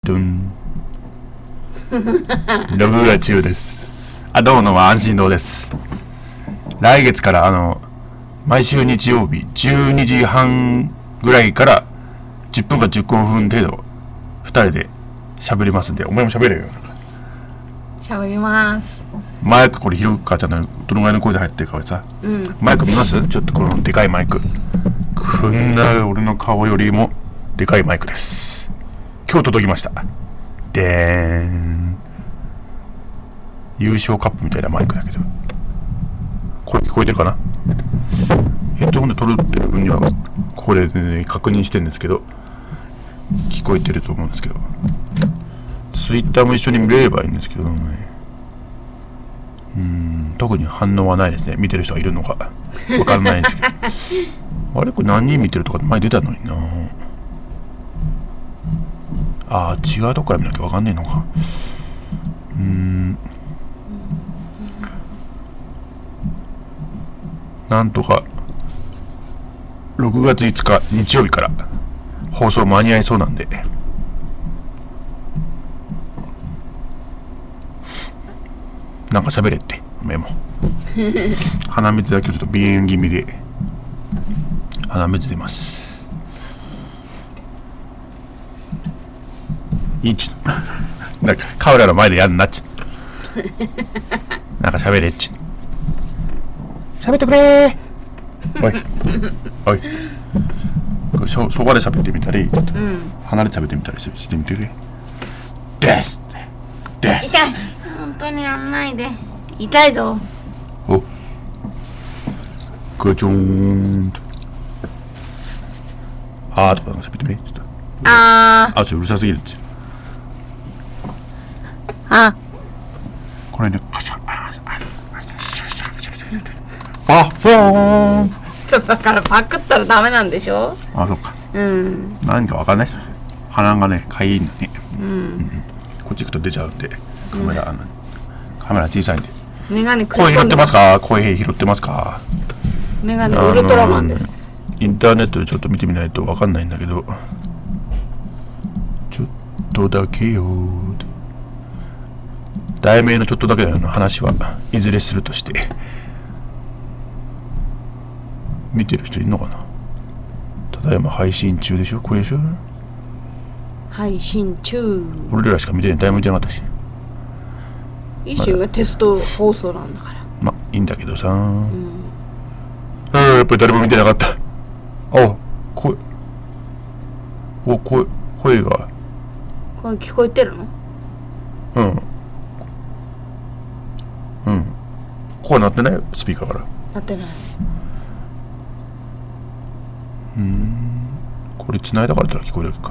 ドンログが中です。あ、どうも安心堂です。来月から毎週日曜日12時半ぐらいから10分か15分程度2人で喋りますんで、お前も喋れよ。 喋ります。 マイクこれひろかちゃんのどのぐらいの声で入ってるかさ、マイク見ます？ちょっとこのでかいマイク、こんな俺の顔よりもでかいマイクです。今日届きました。でーん、優勝カップみたいなマイクだけど、声聞こえてるかな。ヘッドホンで撮るってる分にはこれで、ね、確認してるんですけど、聞こえてると思うんですけど、ツイッターも一緒に見れればいいんですけどね。特に反応はないですね。見てる人がいるのかわからないですけどあれこれ何人見てるとか前出たのにな。あー、違うとこから見なきゃわかんねえのか。なんとか6月5日日曜日から放送間に合いそうなんで、なんか喋れってメモ鼻水だけちょっと鼻炎気味で鼻水出ます。いいちなんかカメラの前でやんなっちなんか喋れっち喋ってくれーおいおい、そばで喋ってみたり、離れて喋ってみたりしてみてくれ。ですです。 痛い、本当にやんないで、痛いぞ。 おガチョーンとあーとか喋ってみて。ちょっとあちょっとうるさすぎるっち。これね、ふーん。 そうだからパクったらダメなんでしょ。 あ、そっか。何かわかんない。鼻がね、かゆいんだね。こっち行くと出ちゃうんで、カメラ小さいんで。 メガネ声拾ってますか？声拾ってますか？ メガネウルトラマンです。 インターネットでちょっと見てみないとわかんないんだけど、ちょっとだけよー。題名のちょっとだけの話はいずれするとして、見てる人いるのかな。ただいま配信中でしょ。これでしょ。 配信中。 俺らしか見てない。誰も見てなかったし。 一瞬がテスト放送なんだから。 まあいいんだけどさ。やっぱり誰も見てなかった。声が。 声聞こえてるの？ 声鳴ってない？スピーカーから。 鳴ってない。 これ繋いだから聞こえるか。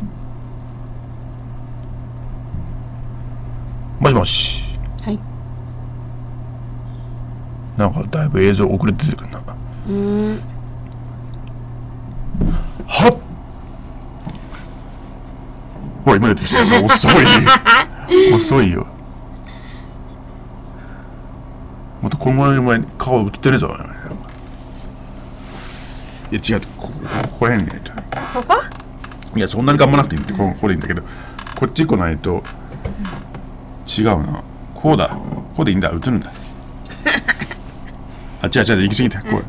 もしもし。 はい。 なんかだいぶ映像遅れて出てくるな。はっ。ほら今出てきたよ。遅いよ。もっとこの前に顔映ってるぞ。いや違う、ここら辺にないと。 ここ？ いやそんなに頑張らなくていいって、これいいんだけど、こっち来ないと違うな。こうだ、ここでいいんだ、映るんだ。違う行き過ぎた。これ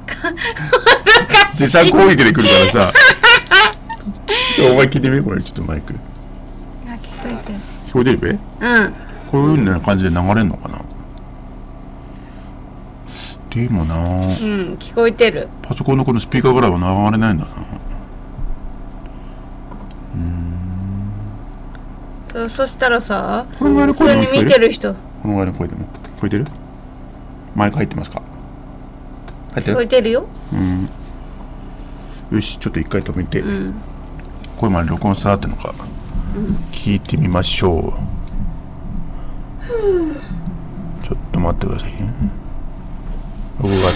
実際攻撃で来るからさお前聞いてみ、これちょっとマイク。 聞こえてる。 聞こえてるべ？こういうような感じで流れるのかな。でもな、 聞こえてる。 パソコンのこのスピーカーからは流れないんだな。 そしたらさ、 このぐらいの普通声でもに見てる人。 このぐらいの声でも聞こえてる？マイク入ってますか？入ってる？ 聞こえてるよ。 よし、ちょっと一回止めて、声まで録音されてるのか聞いてみましょう。ちょっと待ってくださいね。